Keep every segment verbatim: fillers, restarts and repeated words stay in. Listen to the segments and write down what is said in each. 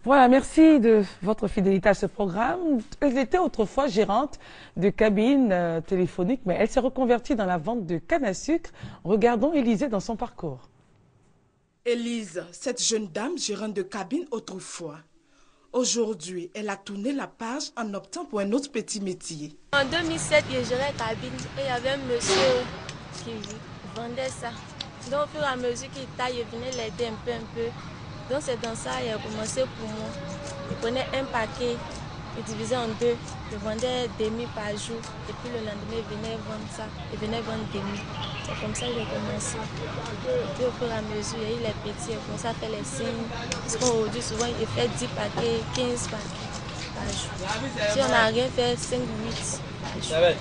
Voilà, merci de votre fidélité à ce programme. Elle était autrefois gérante de cabine euh, téléphonique, mais elle s'est reconvertie dans la vente de canne à sucre. Regardons Élisée dans son parcours. Élise, cette jeune dame gérante de cabine autrefois. Aujourd'hui, elle a tourné la page en optant pour un autre petit métier. En deux mille sept, je gérais cabine et il y avait un monsieur qui vendait ça. Donc, au fur et à mesure qu'il taille, je venais l'aider un peu, un peu. Donc, c'est dans ça qu'il a commencé pour moi. Il prenait un paquet, il divisait en deux. Je vendais demi par jour. Et puis le lendemain, il venait vendre ça. Il venait vendre demi. C'est comme ça que j'ai commencé. Et puis au fur et à mesure, il y a eu les petits, il a commencé à faire les signes. Parce qu'aujourd'hui, souvent, il fait dix paquets, quinze paquets par jour. Si on n'a rien fait, cinq, huit par jour.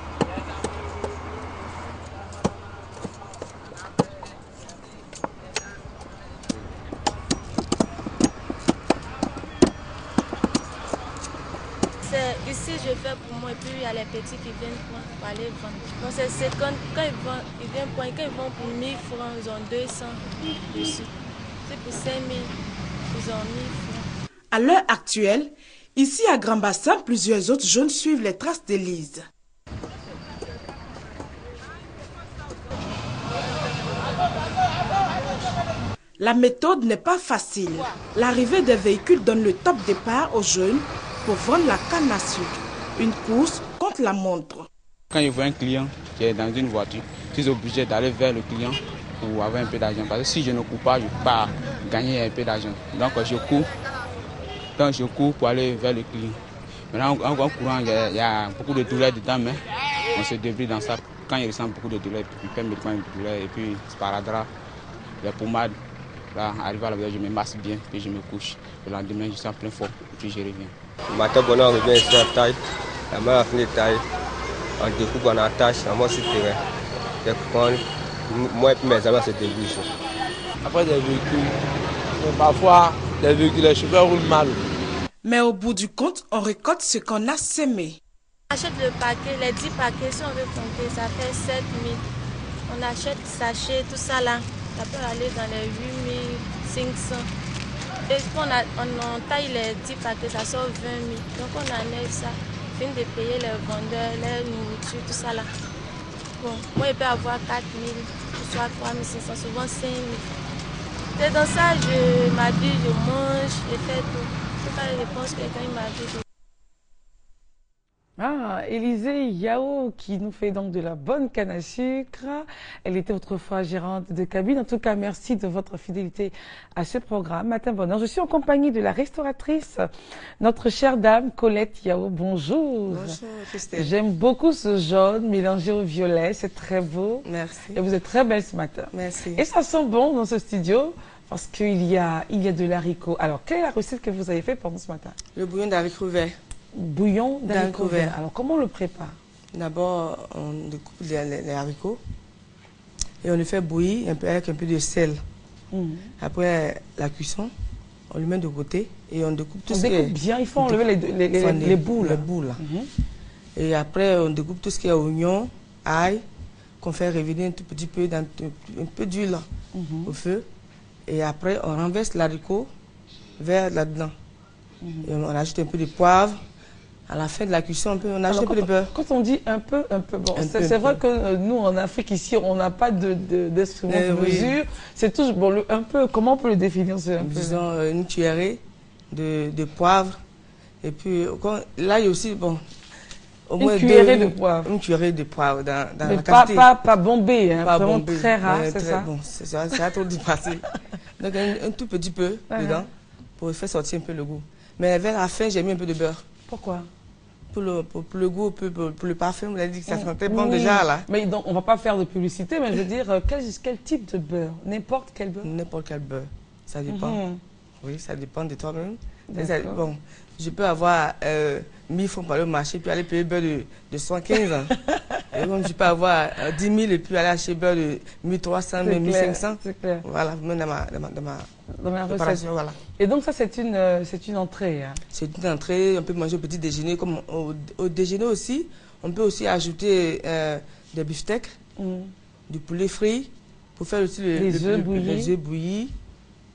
Ici, je fais pour moi et puis il y a les petits qui viennent pour aller vendre. Donc c'est quand, quand ils, vont, ils viennent pour, quand ils vont pour mille francs, ils ont deux cents dessus. C'est pour cinq mille, ils ont mille francs. À l'heure actuelle, ici à Grand Bassin, plusieurs autres jeunes suivent les traces d'Élise. La méthode n'est pas facile. L'arrivée des véhicules donne le top départ aux jeunes pour vendre la canne à sucre. Une course contre la montre. Quand je vois un client qui est dans une voiture, je suis obligé d'aller vers le client pour avoir un peu d'argent. Parce que si je ne cours pas, je ne peux pas gagner un peu d'argent. Donc je cours. Donc je cours pour aller vers le client. Maintenant, en, en courant, il y, a, il y a beaucoup de douleurs dedans, mais on se débrouille dans ça. Quand il ressent beaucoup de douleurs, il peut me prendre une douleur et puis sparadrap, les pommades. Là, arrivé à la maison, je me masse bien, puis je me couche. Le lendemain, je suis en plein fort, et puis je reviens. Le matin, on revient ici en taille. La main a fini de taille. On découpe, on attache, on monte sur le terrain. Moi et puis mes amis se débrouillent ici. Après des véhicules, parfois les véhicules, les chauffeurs roulent mal. Mais au bout du compte, on récolte ce qu'on a semé. On achète le paquet, les dix paquets, si on veut compter, ça fait sept mille. On achète sachets, tout ça là. Ça peut aller dans les huit mille cinq cents. Et quand on, a, on, on taille les dix paquets, ça sort vingt mille. Donc on enlève ça. On finit de payer les vendeurs, les nourritures, tout ça là. Bon, moi je peux avoir quatre mille, soit trois mille cinq cents, souvent cinq mille. Et dans ça, je m'habille, je mange, je fais tout. Je fais les dépenses que quelqu'un m'habille. Ah, Élisée Yao qui nous fait donc de la bonne canne à sucre. Elle était autrefois gérante de cabine. En tout cas, merci de votre fidélité à ce programme. Matin Bonheur. Je suis en compagnie de la restauratrice, notre chère dame Colette Yao. Bonjour. Bonjour, Christelle. J'aime beaucoup ce jaune mélangé au violet. C'est très beau. Merci. Et vous êtes très belle ce matin. Merci. Et ça sent bon dans ce studio parce qu'il y a, il y a de l'haricot. Alors, quelle est la recette que vous avez faite pendant ce matin? Le bouillon d'haricots verts. Bouillon d'haricots verts. Alors, comment on le prépare? D'abord, on découpe les, les, les haricots et on le fait bouillir un peu avec un peu de sel. Mmh. Après la cuisson, on le met de côté et on découpe tout on ce découpe qui est... bien, il faut enlever les, les, les, les, les boules. Les boules. Mmh. Et après, on découpe tout ce qui est oignon, ail, qu'on fait revenir un tout petit peu, dans un peu d'huile mmh. au feu. Et après, on renverse l'haricot vert là-dedans. Mmh. Et on ajoute un peu de poivre. À la fin de la cuisson, on, peut, on ajoute Alors, un peu de beurre. Quand on dit un peu, un peu, bon, c'est vrai que euh, nous, en Afrique, ici, on n'a pas d'instrument de, de, de, de mesure. Oui. C'est toujours, bon, le, un peu, comment on peut le définir ce un peu? Disons euh, une cuillerée de, de poivre. Et puis, quand, là, il y a aussi, bon, au une moins cuillerée deux, de poivre. Une cuillerée de poivre dans, dans Mais la pas, quantité. Pas, pas bombé, hein, pas vraiment bombé. très rare, ouais, c'est ça? ça? Bon, c'est ça, c'est à trop dépassé. Donc, un, un tout petit peu uh-huh. dedans pour faire sortir un peu le goût. Mais vers la fin, j'ai mis un peu de beurre. Pourquoi? Pour le, pour, pour le goût, pour, pour, pour le parfum, vous avez dit que ça sentait bon oui. déjà là. Mais donc, on ne va pas faire de publicité, mais je veux dire, quel, quel type de beurre? N'importe quel beurre? N'importe quel beurre. Ça dépend. Mm-hmm. Oui, ça dépend de toi-même. Bon, je peux avoir euh, mille francs par le marché, puis aller payer le beurre de, de cent quinze ans. Et donc, je peux avoir euh, dix mille et puis aller acheter le beurre de mille trois cents, mille cinq cents. C'est clair. Voilà, même dans ma, dans ma, dans ma, dans ma préparation. Voilà. Et donc, ça, c'est une, euh, c'est une entrée. Hein. C'est une entrée. On peut manger au petit déjeuner. Comme au, au déjeuner aussi, on peut aussi ajouter euh, des beefsteaks, mm. du poulet frit, pour faire aussi le, les le, œufs le, bouillis. Les œufs bouillis.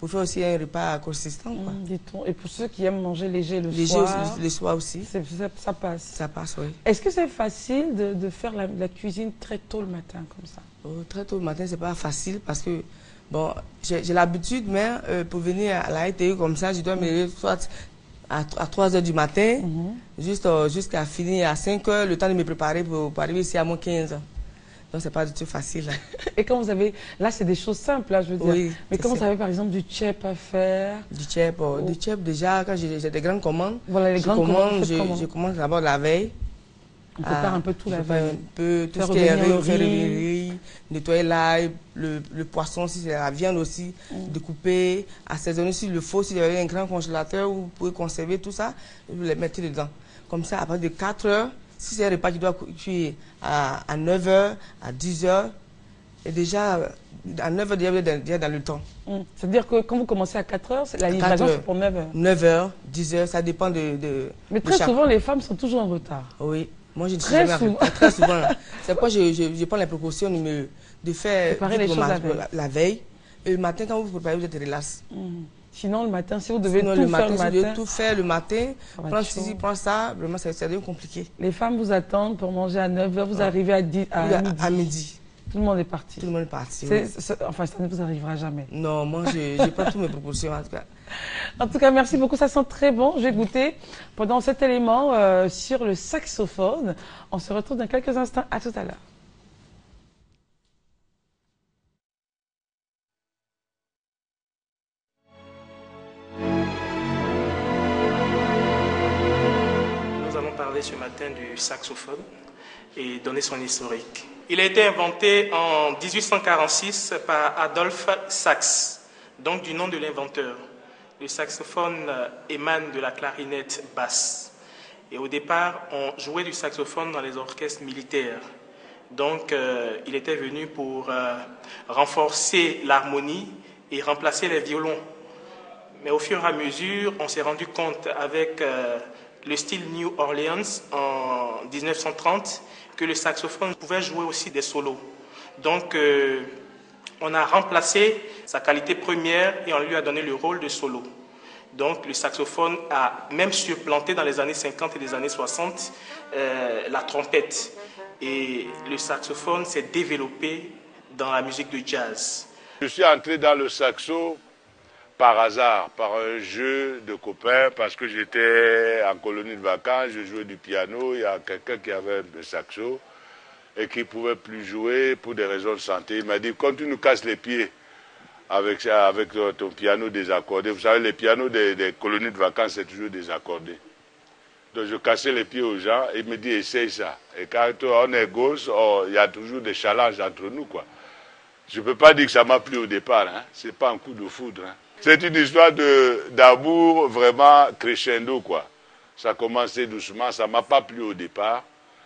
pour faire aussi un repas consistant. Quoi. Mmh, dit-on. Et pour ceux qui aiment manger léger le léger soir, le soir aussi. Ça, ça passe. Ça passe, oui. Est-ce que c'est facile de, de faire la, la cuisine très tôt le matin comme ça? Oh, très tôt le matin, c'est pas facile parce que bon, j'ai l'habitude, mais euh, pour venir à la R T I comme ça, je dois me lever soit à, à trois heures du matin, mmh. juste euh, jusqu'à finir à cinq heures, le temps de me préparer pour, pour arriver ici à moins quinze heures. Donc, c'est pas du tout facile. Là. Et quand vous avez... Là, c'est des choses simples, là, je veux dire. Oui, mais quand vous avez, par exemple, du tchèp à faire... Du tchèp, oh. Du tchèp, déjà, quand j'ai des grandes commandes, voilà, les je, grandes commande, commandes, je, je commence d'abord la veille. On prépare ah, un peu tout la veille. Un peu, tout faire ce qui est riz, faire le riz, nettoyer l'ail, le, le poisson, si c'est la viande aussi, mm. découper, assaisonner s'il le faut. Si vous avez un grand congélateur où vous pouvez conserver tout ça, vous les mettez dedans. Comme ça, à partir de quatre heures, si c'est un repas qui doit cuire à, à neuf heures, à dix heures, et déjà, à neuf heures, déjà, vous êtes déjà dans le temps. Mm. C'est-à-dire que quand vous commencez à quatre heures, la livraison, c'est pour neuf heures. neuf heures, dix heures, ça dépend de... de Mais très de souvent, les femmes sont toujours en retard. Oui. Moi, je ne suis très jamais souvent. Très souvent. C'est pourquoi je, je, je prends la précaution de, me, de faire préparer les choses la veille. la veille. Et le matin, quand vous vous préparez, vous êtes relax. Mm. Sinon, le matin, si vous devez Sinon, tout le faire matin, le si matin... vous devez tout faire le matin, prendre ceci, chaud. prendre ça, vraiment, ça, ça devient compliqué. Les femmes vous attendent pour manger à neuf heures, vous ah. arrivez à, dix, à, à, midi. à midi. Tout le monde est parti. Tout le monde est parti. Est, oui. Enfin, ça ne vous arrivera jamais. Non, moi, je, je prends toutes mes propositions, en tout cas. En tout cas, merci beaucoup. Ça sent très bon. Je vais goûter pendant cet élément euh, sur le saxophone. On se retrouve dans quelques instants. À tout à l'heure. Nous allons parler ce matin du saxophone et donner son historique. Il a été inventé en mille huit cent quarante-six par Adolphe Sax, donc du nom de l'inventeur. Le saxophone émane de la clarinette basse. Et au départ, on jouait du saxophone dans les orchestres militaires. Donc, euh, il était venu pour euh, renforcer l'harmonie et remplacer les violons. Mais au fur et à mesure, on s'est rendu compte avec euh, le style New Orleans en mille neuf cent trente que le saxophone pouvait jouer aussi des solos. Donc, euh, on a remplacé sa qualité première et on lui a donné le rôle de solo. Donc, le saxophone a même supplanté dans les années cinquante et les années soixante euh, la trompette. Et le saxophone s'est développé dans la musique de jazz. Je suis entré dans le saxo par hasard, par un jeu de copains, parce que j'étais en colonie de vacances, je jouais du piano, il y a quelqu'un qui avait un saxo et qui ne pouvait plus jouer pour des raisons de santé. Il m'a dit, quand tu nous casses les pieds avec, avec ton piano désaccordé, vous savez, les pianos des, des colonies de vacances, c'est toujours désaccordé. Donc je cassais les pieds aux gens et il me dit, essaye ça. Et quand on est gauche, oh, il y a toujours des challenges entre nous, quoi. Je ne peux pas dire que ça m'a plu au départ, hein. Ce n'est pas un coup de foudre, hein. C'est une histoire d'amour vraiment crescendo, quoi. Ça a commencé doucement, ça ne m'a pas plu au départ.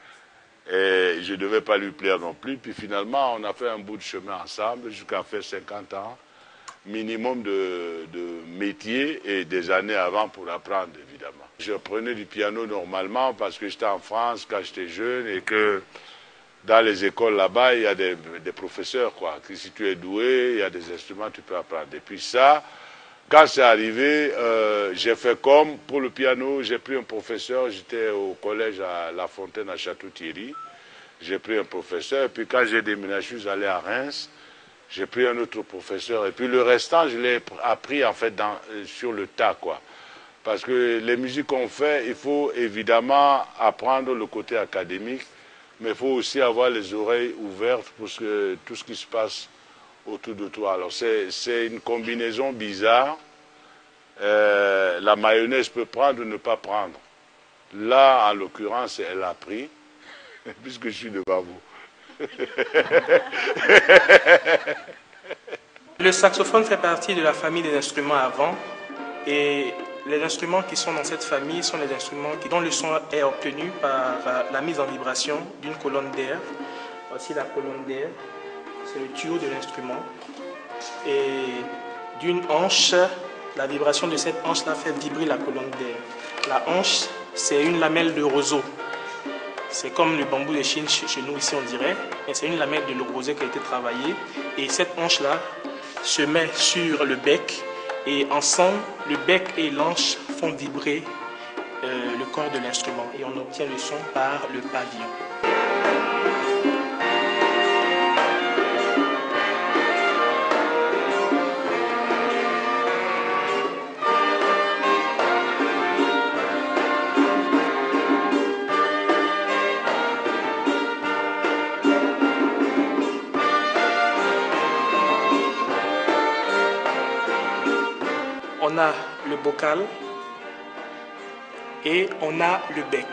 Et je ne devais pas lui plaire non plus. Puis finalement, on a fait un bout de chemin ensemble jusqu'à faire cinquante ans. Minimum de, de métier et des années avant pour apprendre, évidemment. Je prenais du piano normalement parce que j'étais en France quand j'étais jeune et que dans les écoles là-bas, il y a des, des professeurs, quoi. Que si tu es doué, il y a des instruments, tu peux apprendre. Et puis ça, quand c'est arrivé, euh, j'ai fait comme pour le piano, j'ai pris un professeur, j'étais au collège à La Fontaine à Château-Thierry, j'ai pris un professeur, et puis quand j'ai déménagé, je suis allé à Reims, j'ai pris un autre professeur, et puis le restant, je l'ai appris en fait dans, sur le tas, quoi. Parce que les musiques qu'on fait, il faut évidemment apprendre le côté académique, mais il faut aussi avoir les oreilles ouvertes pour ce, tout ce qui se passe autour de toi. Alors c'est une combinaison bizarre. Euh, la mayonnaise peut prendre ou ne pas prendre. Là, en l'occurrence, elle a pris, puisque je suis devant vous. Le saxophone fait partie de la famille des instruments à vent. Et les instruments qui sont dans cette famille sont les instruments dont le son est obtenu par la mise en vibration d'une colonne d'air. Voici la colonne d'air. C'est le tuyau de l'instrument. Et d'une hanche, la vibration de cette hanche-là fait vibrer la colonne d'air. La hanche, c'est une lamelle de roseau. C'est comme le bambou de Chine chez nous, ici on dirait. Mais c'est une lamelle de roseau qui a été travaillée. Et cette hanche-là se met sur le bec Et ensemble, le bec et l'anche font vibrer euh, le corps de l'instrument et on obtient le son par le pavillon. On a le bocal et on a le bec.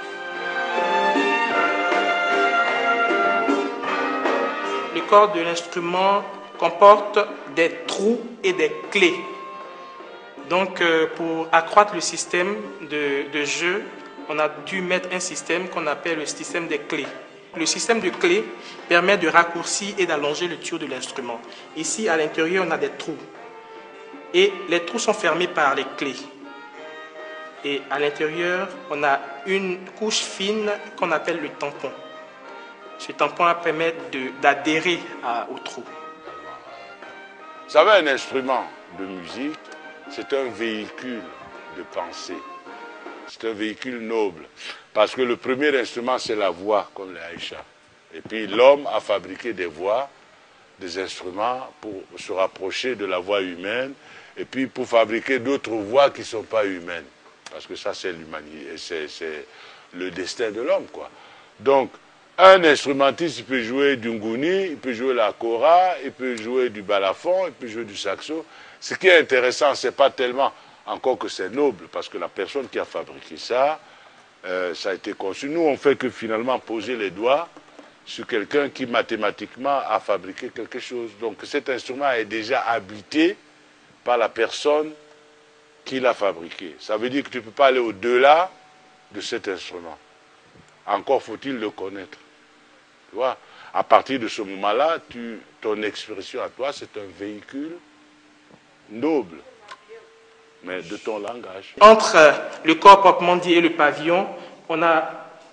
Le corps de l'instrument comporte des trous et des clés. Donc euh, pour accroître le système de, de jeu, on a dû mettre un système qu'on appelle le système des clés. Le système de clés permet de raccourcir et d'allonger le tuyau de l'instrument. Ici, à l'intérieur, on a des trous. Et les trous sont fermés par les clés. Et à l'intérieur, on a une couche fine qu'on appelle le tampon. Ce tampon permet d'adhérer au trou. Vous savez, un instrument de musique, c'est un véhicule de pensée. C'est un véhicule noble. Parce que le premier instrument, c'est la voix, comme les Aïcha. Et puis l'homme a fabriqué des voix, des instruments pour se rapprocher de la voix humaine. Et puis pour fabriquer d'autres voix qui ne sont pas humaines. Parce que ça, c'est l'humanité, c'est le destin de l'homme, quoi. Donc, un instrumentiste, il peut jouer du nguni, il peut jouer la kora, il peut jouer du balafon, il peut jouer du saxo. Ce qui est intéressant, ce n'est pas tellement encore que c'est noble, parce que la personne qui a fabriqué ça, euh, ça a été conçu. Nous, on ne fait que finalement poser les doigts sur quelqu'un qui mathématiquement a fabriqué quelque chose. Donc cet instrument est déjà habité par la personne qui l'a fabriqué. Ça veut dire que tu ne peux pas aller au-delà de cet instrument. Encore faut-il le connaître. Tu vois, à partir de ce moment-là, ton expression à toi, c'est un véhicule noble, mais de ton langage. Entre le corps proprement dit et le pavillon, on a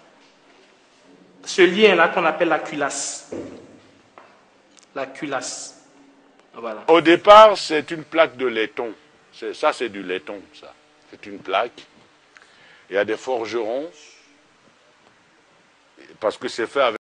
ce lien-là qu'on appelle la culasse. La culasse. Voilà. Au départ, c'est une plaque de laiton. Ça, c'est du laiton, ça. C'est une plaque. Il y a des forgerons, parce que c'est fait avec